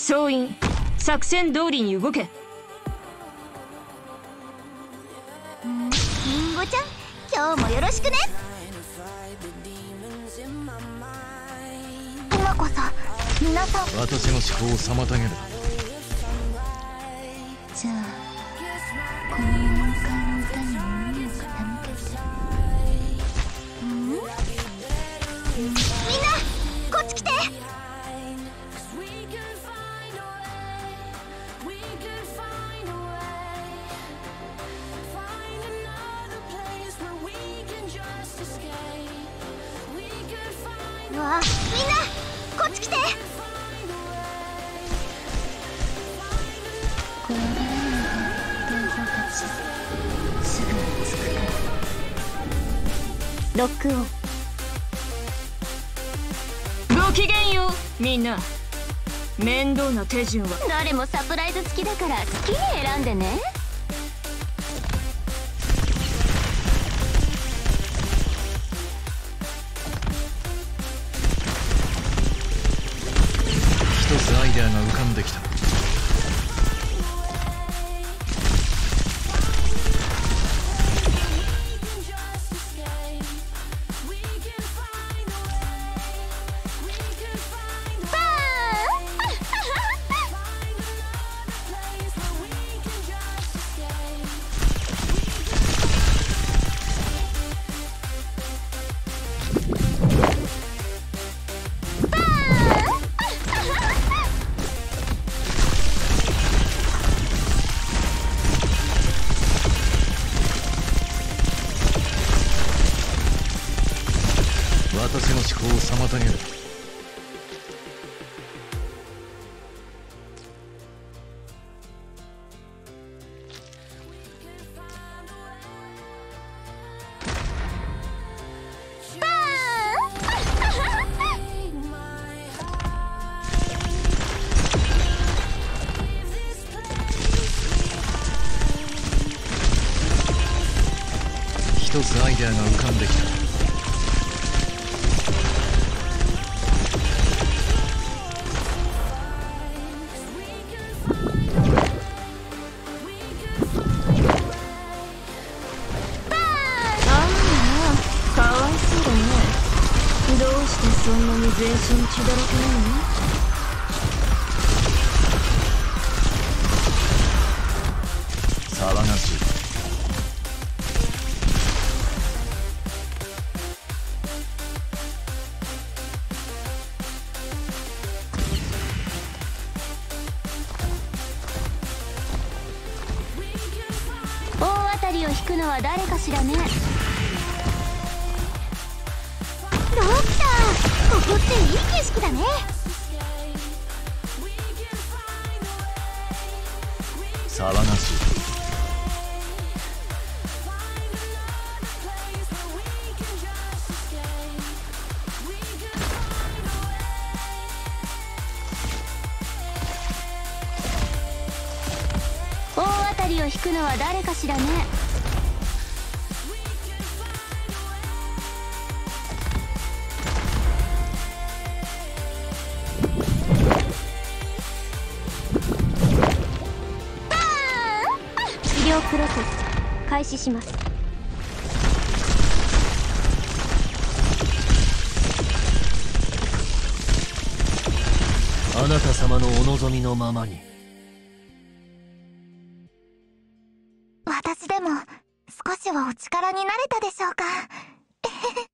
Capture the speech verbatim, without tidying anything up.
総員、作戦通りに動け。 りんごちゃん、今日もよろしくね。今こそ皆さん。 私の思考を妨げる。 じゃあこの勇敢の歌に耳を傾けて。んみんなこっち来て。うわ、みんなこっち来て。怖がらないで同胞たち、すぐに着くから。ロックオン。 ごきげんようみんな。面倒な手順はどれもサプライズ付きだから好きに選んでね。 一つアイデアが浮かんできた。私の思考を妨げる。一つアイデアが浮かんできた。 どうしてそんなに全身血だらけなの？ 騒がしい。 大当たりを引くのは誰かしらね。ドクター、ここっていい景色だね。 騒がしい。 大当たりを引くのは誰かしらね。治療プロセス開始します。 あなた様のお望みのままに。 私でも少しはお力になれたでしょうか。